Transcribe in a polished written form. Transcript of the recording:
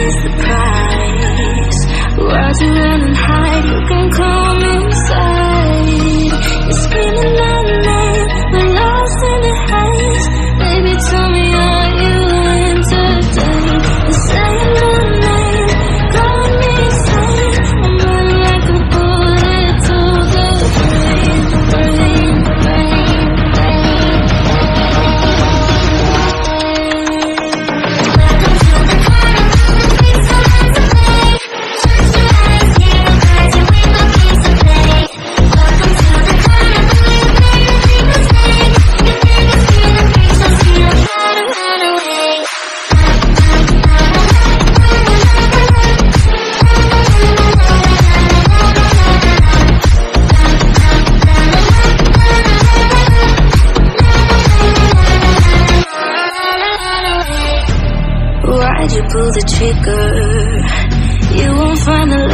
is the price. Why'd you run and hide? You can come inside. You're screaming out name, we're lost in the haze. Baby, tell me, are you entertained? You're saying my name, calling me insane. I'm running like a bullet to the brain, brain, brain, brain. Why'd you pull the trigger? You won't find the